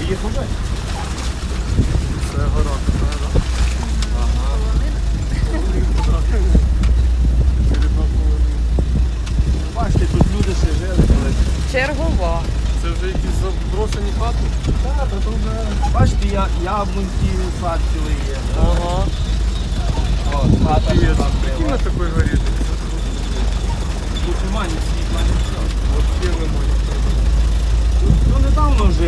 їх уже. Це гора така, так? Ага. Бачите, тут люди ще жили колись. Чергова. Це вже якісь заброшені хати? Так, то вже, бачите, яблуньки, сад цілий є. Ага. От, хата ще там Які на була. такій горі? Тут немає ні світла, нічого. От є немає. Тут недавно жив.